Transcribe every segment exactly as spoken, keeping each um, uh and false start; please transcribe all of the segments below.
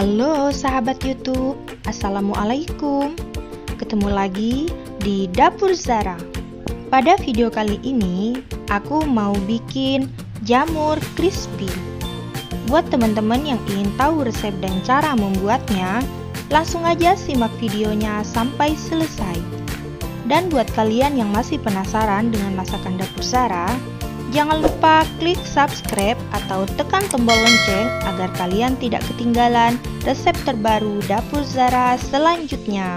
Halo sahabat YouTube, Assalamualaikum. Ketemu lagi di Dapur Zara. Pada video kali ini, aku mau bikin jamur crispy. Buat teman-teman yang ingin tahu resep dan cara membuatnya, langsung aja simak videonya sampai selesai. Dan buat kalian yang masih penasaran dengan masakan Dapur Zara, jangan lupa klik subscribe atau tekan tombol lonceng agar kalian tidak ketinggalan resep terbaru Dapur Zara selanjutnya.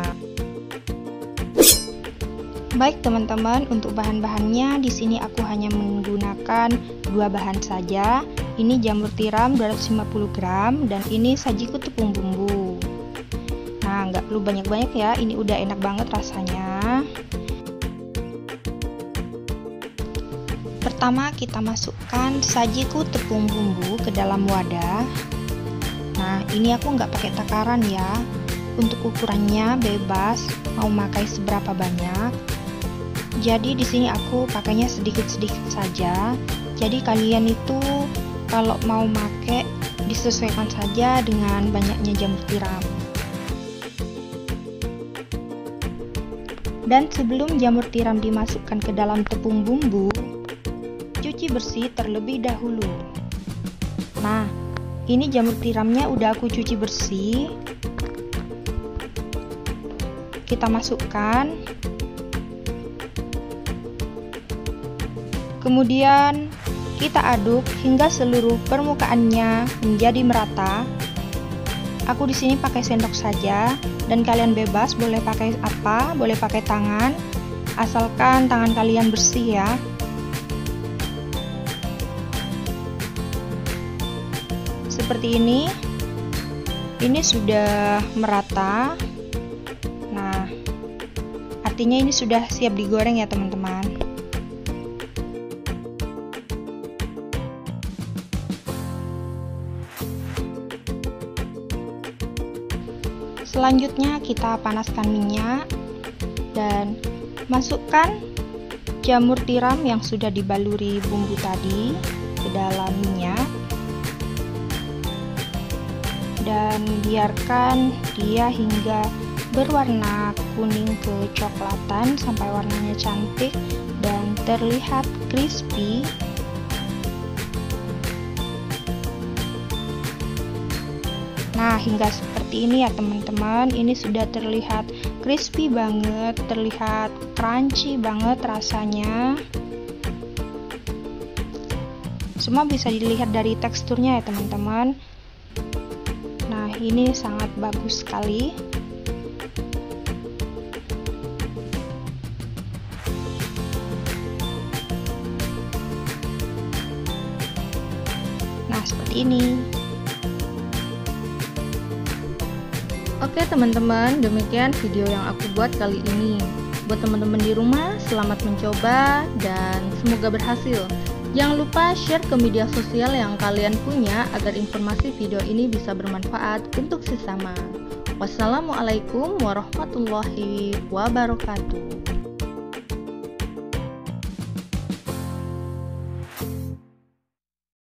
Baik teman-teman, untuk bahan-bahannya di sini aku hanya menggunakan dua bahan saja. Ini jamur tiram dua ratus lima puluh gram dan ini sajiku tepung bumbu. Nah, nggak perlu banyak-banyak ya, ini udah enak banget rasanya. Pertama kita masukkan sajiku tepung bumbu ke dalam wadah. Nah, ini aku nggak pakai takaran ya. Untuk ukurannya bebas, mau pakai seberapa banyak. Jadi di sini aku pakainya sedikit-sedikit saja. Jadi kalian itu kalau mau pakai disesuaikan saja dengan banyaknya jamur tiram. Dan sebelum jamur tiram dimasukkan ke dalam tepung bumbu, cuci bersih terlebih dahulu. Nah, ini jamur tiramnya udah aku cuci bersih. Kita masukkan. Kemudian kita aduk hingga seluruh permukaannya menjadi merata. Aku di sini pakai sendok saja dan kalian bebas boleh pakai apa, boleh pakai tangan, asalkan tangan kalian bersih ya. Seperti ini, ini sudah merata. Nah, artinya ini sudah siap digoreng ya teman-teman. Selanjutnya kita panaskan minyak dan masukkan jamur tiram yang sudah dibaluri bumbu tadi ke dalam minyak. Dan biarkan dia hingga berwarna kuning kecoklatan sampai warnanya cantik dan terlihat crispy. Nah, hingga seperti ini ya teman-teman, ini sudah terlihat crispy banget, terlihat crunchy banget rasanya. Semua bisa dilihat dari teksturnya ya teman-teman. Nah, ini sangat bagus sekali. Nah, seperti ini. Oke teman-teman, demikian video yang aku buat kali ini. Buat teman-teman di rumah, selamat mencoba dan semoga berhasil. Jangan lupa share ke media sosial yang kalian punya agar informasi video ini bisa bermanfaat untuk sesama. Wassalamualaikum warahmatullahi wabarakatuh.